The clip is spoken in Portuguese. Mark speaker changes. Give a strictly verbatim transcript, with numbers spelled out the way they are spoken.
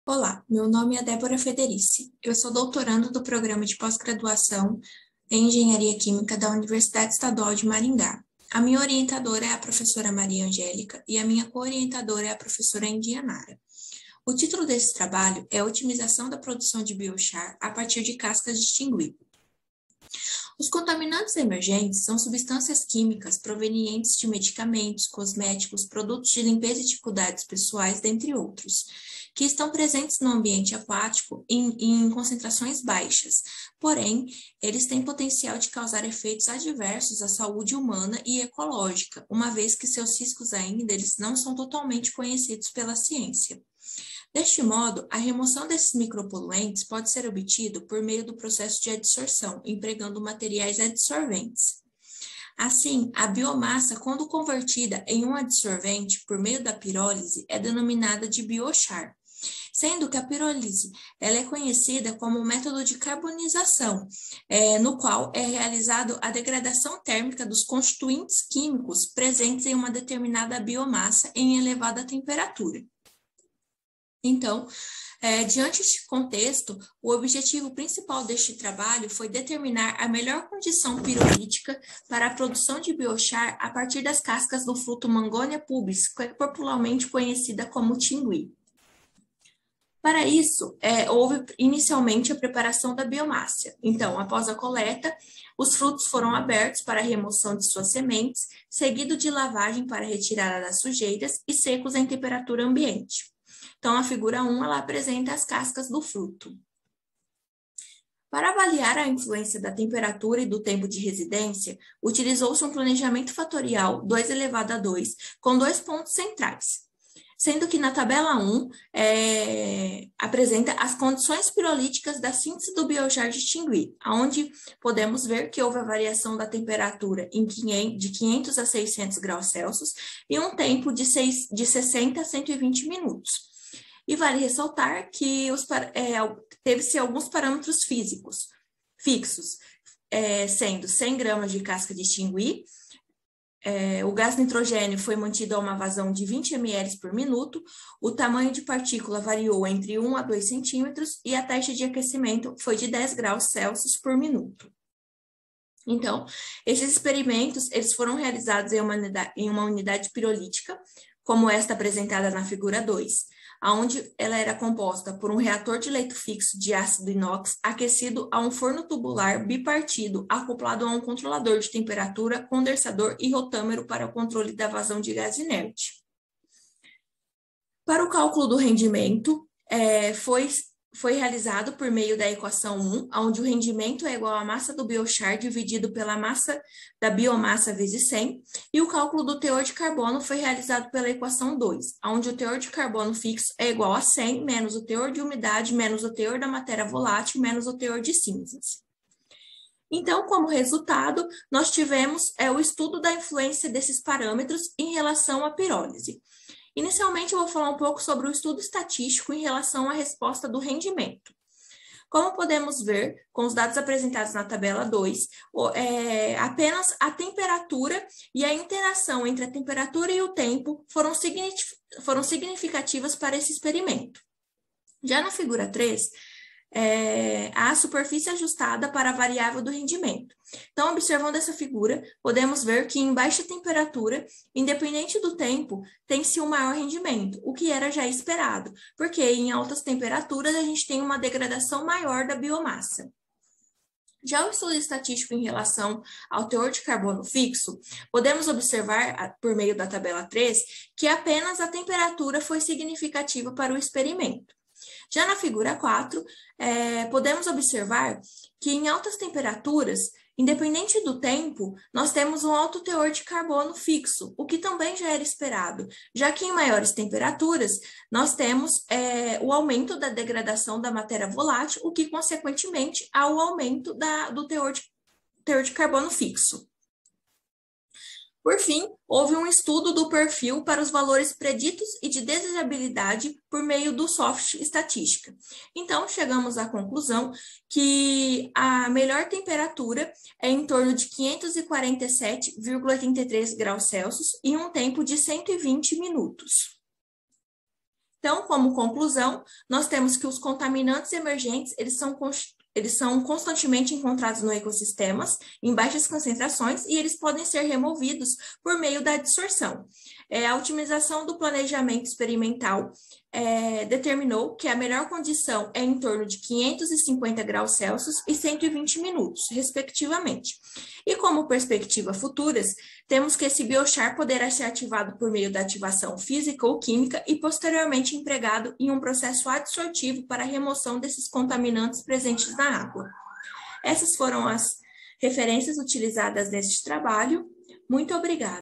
Speaker 1: Olá, meu nome é Débora Federici. Eu sou doutoranda do programa de pós-graduação em Engenharia Química da Universidade Estadual de Maringá. A minha orientadora é a professora Maria Angélica e a minha co-orientadora é a professora Indianara. O título desse trabalho é Otimização da produção de biochar a partir de cascas de tingui. Os contaminantes emergentes são substâncias químicas provenientes de medicamentos, cosméticos, produtos de limpeza e de cuidados pessoais, dentre outros, que estão presentes no ambiente aquático em, em concentrações baixas. Porém, eles têm potencial de causar efeitos adversos à saúde humana e ecológica, uma vez que seus riscos ainda eles não são totalmente conhecidos pela ciência. Deste modo, a remoção desses micropoluentes pode ser obtido por meio do processo de adsorção, empregando materiais adsorventes. Assim, a biomassa, quando convertida em um adsorvente por meio da pirólise, é denominada de biochar, sendo que a pirólise ela é conhecida como um método de carbonização, é, no qual é realizado a degradação térmica dos constituintes químicos presentes em uma determinada biomassa em elevada temperatura. Então, é, diante deste contexto, o objetivo principal deste trabalho foi determinar a melhor condição pirolítica para a produção de biochar a partir das cascas do fruto Mangonia pubis, que é popularmente conhecida como tingui. Para isso, é, houve inicialmente a preparação da biomassa. Então, após a coleta, os frutos foram abertos para a remoção de suas sementes, seguido de lavagem para retirada das sujeiras e secos em temperatura ambiente. Então, a figura um, ela apresenta as cascas do fruto. Para avaliar a influência da temperatura e do tempo de residência, utilizou-se um planejamento fatorial dois elevado a dois, com dois pontos centrais, sendo que na tabela um é, apresenta as condições pirolíticas da síntese do biochar de tingui, onde podemos ver que houve a variação da temperatura em quinhentos, de quinhentos a seiscentos graus Celsius e um tempo de, seis, de sessenta a cento e vinte minutos. E vale ressaltar que os, é, teve-se alguns parâmetros físicos fixos, é, sendo cem gramas de casca de tingui, é, o gás nitrogênio foi mantido a uma vazão de vinte mililitros por minuto, o tamanho de partícula variou entre um a dois centímetros e a taxa de aquecimento foi de dez graus Celsius por minuto. Então, esses experimentos eles foram realizados em uma unidade, em uma unidade pirolítica, como esta apresentada na figura dois, onde ela era composta por um reator de leito fixo de ácido inox aquecido a um forno tubular bipartido acoplado a um controlador de temperatura, condensador e rotâmero para o controle da vazão de gás inerte. Para o cálculo do rendimento, é, foi foi realizado por meio da equação um, onde o rendimento é igual à massa do biochar dividido pela massa da biomassa vezes cem, e o cálculo do teor de carbono foi realizado pela equação dois, onde o teor de carbono fixo é igual a cem menos o teor de umidade menos o teor da matéria volátil menos o teor de cinzas. Então, como resultado, nós tivemos é, o estudo da influência desses parâmetros em relação à pirólise. Inicialmente, eu vou falar um pouco sobre o estudo estatístico em relação à resposta do rendimento. Como podemos ver, com os dados apresentados na tabela dois, é, apenas a temperatura e a interação entre a temperatura e o tempo foram, foram significativas para esse experimento. Já na figura três, É, a superfície ajustada para a variável do rendimento. Então, observando essa figura, podemos ver que em baixa temperatura, independente do tempo, tem-se um maior rendimento, o que era já esperado, porque em altas temperaturas a gente tem uma degradação maior da biomassa. Já o estudo estatístico em relação ao teor de carbono fixo, podemos observar, por meio da tabela três, que apenas a temperatura foi significativa para o experimento. Já na figura quatro, é, podemos observar que em altas temperaturas, independente do tempo, nós temos um alto teor de carbono fixo, o que também já era esperado, já que em maiores temperaturas, nós temos é, o aumento da degradação da matéria volátil, o que, consequentemente, há o aumento da, do teor de, teor de carbono fixo. Por fim, houve um estudo do perfil para os valores preditos e de desejabilidade por meio do software estatística. Então, chegamos à conclusão que a melhor temperatura é em torno de quinhentos e quarenta e sete vírgula oitenta e três graus Celsius e um tempo de cento e vinte minutos. Então, como conclusão, nós temos que os contaminantes emergentes, eles são Eles são constantemente encontrados no ecossistemas, em baixas concentrações, e eles podem ser removidos por meio da adsorção. É, a otimização do planejamento experimental é, determinou que a melhor condição é em torno de quinhentos e cinquenta graus Celsius e cento e vinte minutos, respectivamente. E como perspectiva futuras, temos que esse biochar poderá ser ativado por meio da ativação física ou química e posteriormente empregado em um processo adsortivo para a remoção desses contaminantes presentes na água. Essas foram as referências utilizadas neste trabalho. Muito obrigada.